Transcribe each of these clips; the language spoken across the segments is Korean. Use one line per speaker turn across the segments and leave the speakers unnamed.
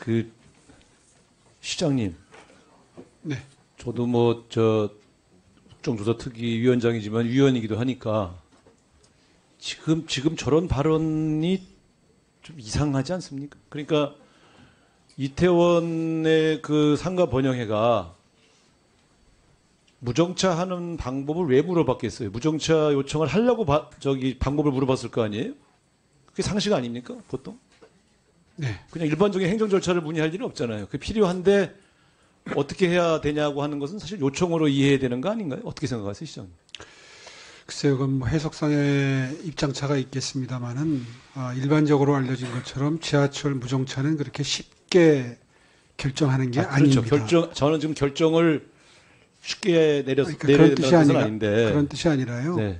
그 시장님,
네.
저도 국정조사특위 위원장이지만 위원이기도 하니까 지금 저런 발언이 좀 이상하지 않습니까? 그러니까 이태원의 그 상가 번영회가 무정차 하는 방법을 왜 물어봤겠어요? 무정차 요청을 하려고 방법을 물어봤을 거 아니에요? 그게 상식 아닙니까? 보통?
네.
그냥 일반적인 행정 절차를 문의할 일은 없잖아요. 그게 필요한데 어떻게 해야 되냐고 하는 것은 사실 요청으로 이해해야 되는 거 아닌가요? 어떻게 생각하세요, 시장님?
글쎄요, 그건 뭐 해석상의 입장차가 있겠습니다만은 일반적으로 알려진 것처럼 지하철 무정차는 그렇게 쉽게 결정하는 게
그렇죠.
아닙니다.
저는 지금 결정을 쉽게
그러니까
내리는 뜻은 아닌데.
그런 뜻이 아니라요.
네.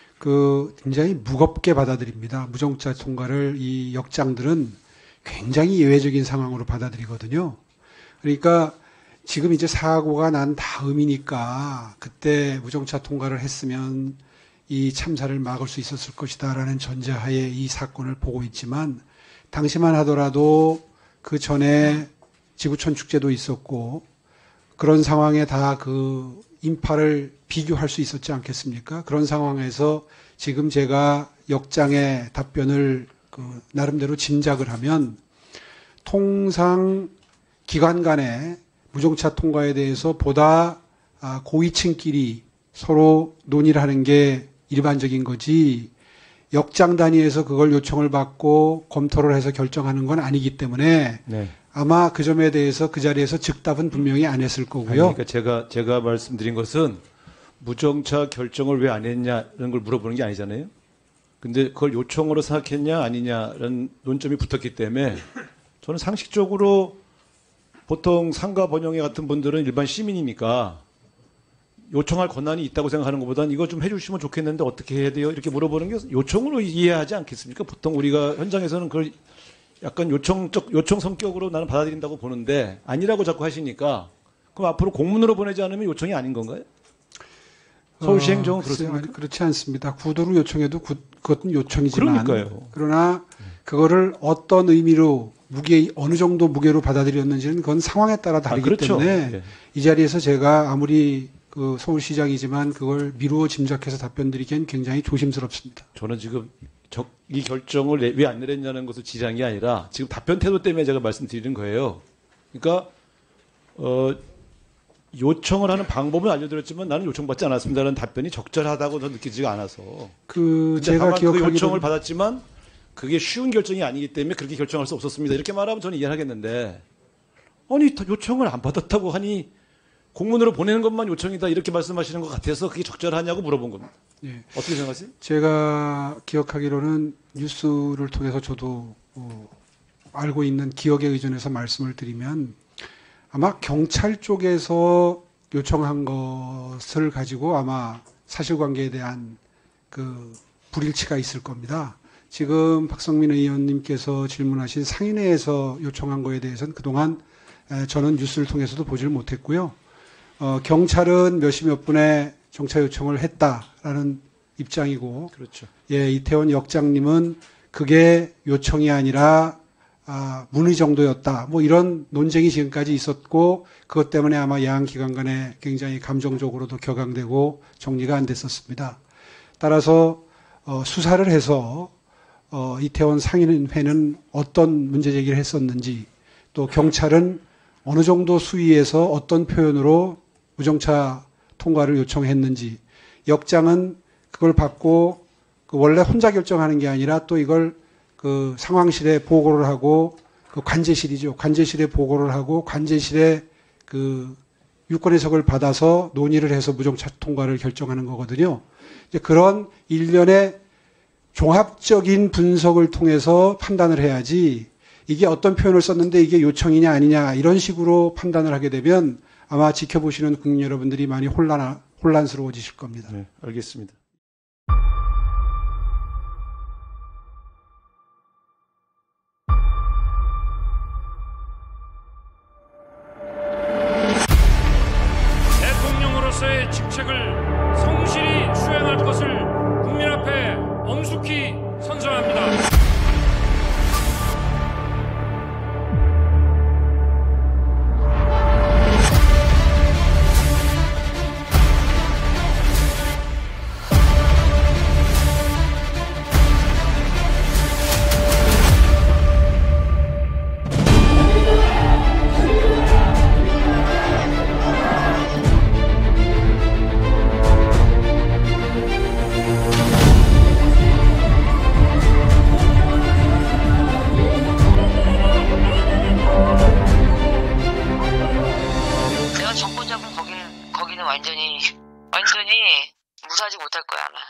굉장히 무겁게 받아들입니다. 무정차 통과를 이 역장들은 굉장히 예외적인 상황으로 받아들이거든요. 그러니까 지금 이제 사고가 난 다음이니까 그때 무정차 통과를 했으면 이 참사를 막을 수 있었을 것이다라는 전제하에 이 사건을 보고 있지만 당시만 하더라도 그 전에 지구촌 축제도 있었고 그런 상황에 다 그 인파를 비교할 수 있었지 않겠습니까? 그런 상황에서 지금 제가 역장의 답변을 나름대로 짐작을 하면 통상 기관 간의 무정차 통과에 대해서 보다 고위층끼리 서로 논의를 하는 게 일반적인 거지 역장 단위에서 그걸 요청을 받고 검토를 해서 결정하는 건 아니기 때문에
네.
아마 그 점에 대해서 그 자리에서 즉답은 분명히 안 했을 거고요.
그러니까 제가 말씀드린 것은 무정차 결정을 왜 안 했냐는 걸 물어보는 게 아니잖아요. 근데 그걸 요청으로 생각했냐 아니냐라는 논점이 붙었기 때문에 저는 상식적으로 보통 상가 번영회 같은 분들은 일반 시민이니까 요청할 권한이 있다고 생각하는 것보다는 이거 좀 해주시면 좋겠는데 어떻게 해야 돼요? 이렇게 물어보는 게 요청으로 이해하지 않겠습니까? 보통 우리가 현장에서는 그걸 약간 요청 성격으로 나는 받아들인다고 보는데 아니라고 자꾸 하시니까 그럼 앞으로 공문으로 보내지 않으면 요청이 아닌 건가요? 서울시 행정은 그렇습니까?
그렇지 않습니다. 구도로 요청해도 그것은 요청이지만
그러니까요.
그러나 그거를 어떤 의미로 어느 정도 무게로 받아들였는지는 그건 상황에 따라 다르기
그렇죠.
때문에
네.
이 자리에서 제가 아무리 서울시장이지만 그걸 미루어 짐작해서 답변드리기엔 굉장히 조심스럽습니다.
저는 지금 이 결정을 왜 안 내렸냐는 것을 지적한 게 아니라 지금 답변 태도 때문에 제가 말씀드리는 거예요. 그러니까 요청을 하는 방법은 알려드렸지만 나는 요청받지 않았습니다라는 답변이 적절하다고 저는 느끼지가 않아서.
제가
그 요청을 받았지만 그게 쉬운 결정이 아니기 때문에 그렇게 결정할 수 없었습니다. 이렇게 말하면 저는 이해를 하겠는데 아니 요청을 안 받았다고 하니 공문으로 보내는 것만 요청이다 이렇게 말씀하시는 것 같아서 그게 적절하냐고 물어본 겁니다.
예.
어떻게 생각하세요?
제가 기억하기로는 뉴스를 통해서 저도 알고 있는 기억에 의존해서 말씀을 드리면 아마 경찰 쪽에서 요청한 것을 가지고 아마 사실관계에 대한 그 불일치가 있을 겁니다. 지금 박성민 의원님께서 질문하신 상인회에서 요청한 거에 대해서는 그동안 저는 뉴스를 통해서도 보지를 못했고요. 경찰은 몇 시 몇 분에 정차 요청을 했다라는 입장이고,
그렇죠.
예, 이태원 역장님은 그게 요청이 아니라 문의 정도였다. 뭐 이런 논쟁이 지금까지 있었고, 그것 때문에 아마 야한 기관 간에 굉장히 감정적으로도 격앙되고 정리가 안 됐었습니다. 따라서 수사를 해서 이태원 상인회는 어떤 문제 제기를 했었는지, 또 경찰은 어느 정도 수위에서 어떤 표현으로 무정차 통과를 요청했는지, 역장은 그걸 받고 원래 혼자 결정하는 게 아니라 또 이걸 그 상황실에 보고를 하고 그 관제실이죠. 관제실에 보고를 하고 관제실에 그 유권 해석을 받아서 논의를 해서 무정차 통과를 결정하는 거거든요. 이제 그런 일련의 종합적인 분석을 통해서 판단을 해야지 이게 어떤 표현을 썼는데 이게 요청이냐 아니냐 이런 식으로 판단을 하게 되면 아마 지켜보시는 국민 여러분들이 많이 혼란스러워지실 겁니다.
네, 알겠습니다.
대통령으로서의 직책을 성실히 수행할 것을 국민 앞에 엄숙히 선서합니다.
못할 거야 아마.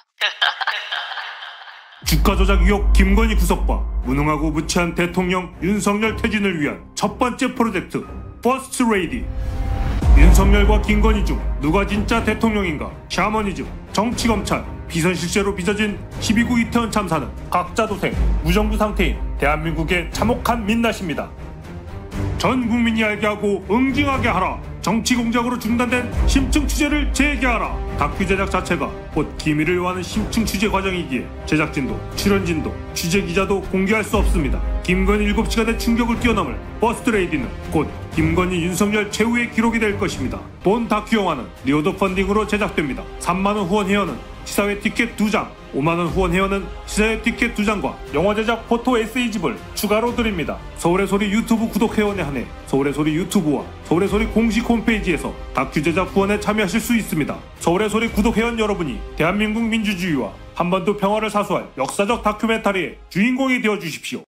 주가 조작 의혹 김건희 구속과 무능하고 무치한 대통령 윤석열 퇴진을 위한 첫 번째 프로젝트 퍼스트 레이디. 윤석열과 김건희 중 누가 진짜 대통령인가? 샤머니즘, 정치검찰, 비선실세로 빚어진 12구 이태원 참사는 각자 도생, 무정부 상태인 대한민국의 참혹한 민낯입니다. 전 국민이 알게 하고 응징하게 하라. 정치 공작으로 중단된 심층 취재를 재개하라. 다큐 제작 자체가 곧 기밀을 요하는 심층 취재 과정이기에 제작진도 출연진도 취재 기자도 공개할 수 없습니다. 김건희 7시간의 충격을 뛰어넘을 퍼스트 레이디는 곧 김건희 윤석열 최후의 기록이 될 것입니다. 본 다큐 영화는 리오더 펀딩으로 제작됩니다. 3만원 후원 회원은 시사회 티켓 2장, 5만원 후원 회원은 시사회 티켓 2장과 영화 제작 포토 에세이집을 추가로 드립니다. 서울의 소리 유튜브 구독 회원에 한해 서울의 소리 유튜브와 서울의 소리 공식 홈페이지에서 다큐 제작 후원에 참여하실 수 있습니다. 서울의 소리 구독 회원 여러분이 대한민국 민주주의와 한반도 평화를 사수할 역사적 다큐멘터리의 주인공이 되어주십시오.